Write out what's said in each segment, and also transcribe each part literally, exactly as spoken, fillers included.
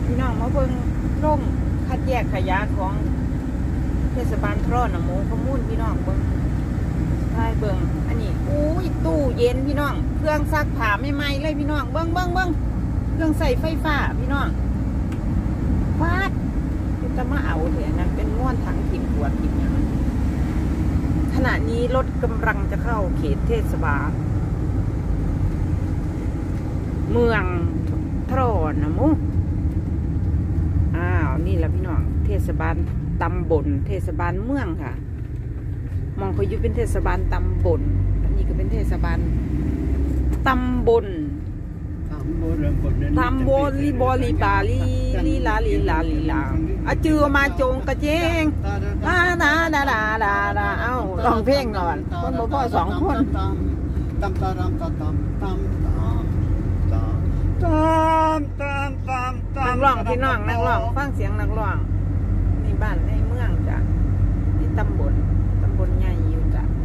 พี่น้องมาเบิ่งร่มคัดแยกขยะของเทศบาลทรอนหมูขมูลพี่น้องเบิ่งใช่เบิ่งอันนี้อุ้ยตู้เย็นพี่น้องเครื่องซักผ้าใหม่ๆเลยพี่น้องเบิ่งเบิ่งเบิ่งเครื่องใส่ไฟฟ้าพี่น้องฟาดจะมาเอาเถอะนั้นเป็นม้วนถังถิ่นขวดถิ่นอย่างนั้นขณะนี้รถกำลังจะเข้าเขตเทศบาลเมืองทรอนหมูอ้าวนี่แหละพี่น้องเทศบาลตำบลเทศบาลเมืองค่ะมองเขาอยู่เป็นเทศบาลตำบลอันนี้ก็เป็นเทศบาลตำบลตำบลลีบอลีบาลีลีลาลีลาลีลาอาจือมาจงกระเจงดาดาดาดาดาดาเอ้าลองเพลงหน่อยคนบ่พอสองคนนักร้องพี่น้องนักร้องฟังเสียงนักร้องในบ้านในเมืองจ้ะในตำบลตำบลใหญ่อยู่จ้ะ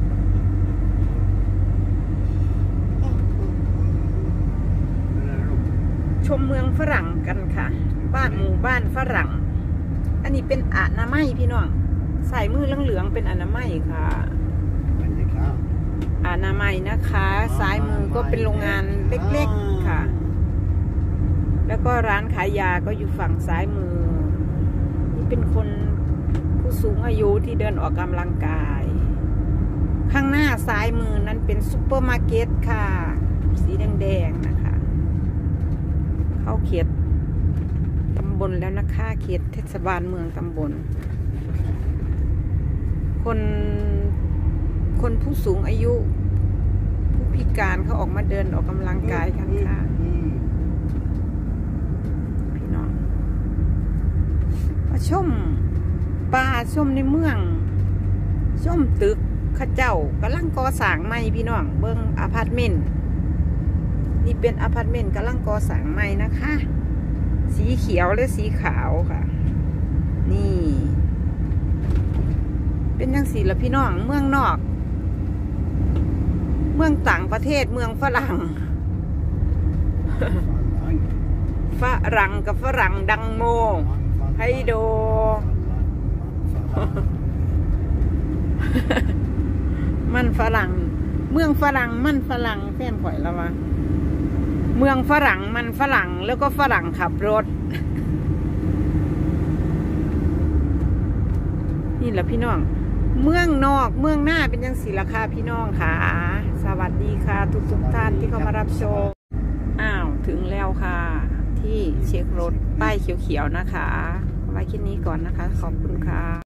ชมเมืองฝรั่งกันค่ะบ้านหมู่บ้านฝรั่งอันนี้เป็นอนามัยพี่น้องใส่มือเหลืองๆเป็นอนามัยค่ะอนามัยนะคะซ้ายมือก็เป็นโรงงานเล็กๆค่ะแล้วก็ร้านขายยาก็อยู่ฝั่งซ้ายมือนี่เป็นคนผู้สูงอายุที่เดินออกกำลังกายข้างหน้าซ้ายมือนั้นเป็นซุปเปอร์มาร์เก็ตค่ะสีแดงๆนะคะเข้าเขตตำบลแล้วนะคะเขตเทศบาลเมืองตำบลคนคนผู้สูงอายุผู้พิการเขาออกมาเดินออกกำลังกายกันค่ะพี่น้องมาชมป่าชมในเมืองชมตึกข้าเจ้ากำลังก่อสร้างใหม่พี่น้องเบิ้งอพาร์ตเมนต์นี่เป็นอพาร์ตเมนต์กำลังก่อสร้างใหม่นะคะสีเขียวและสีขาวค่ะนี่เป็นจังสีละพี่น้องเมืองนอกเมืองต่างประเทศเมืองฝรั่งฝรั่งกับฝรั่งดังโมไฮโดมันฝรั่งเมืองฝรั่งมันฝรั่งแฟนข่อยแล้ววะเมืองฝรั่งมันฝรั่งแล้วก็ฝรั่งขับรถนี่แหละพี่น้องเมืองนอกเมืองหน้าเป็นยังสีราคาพี่น้องค่ะสวัสดีค่ะทุกทุกท่านที่เข้ามารับชมอ้าวถึงแล้วค่ะที่เช็ครถป้ายเขียวๆนะคะไว้แค่นี้ก่อนนะคะขอบคุณค่ะ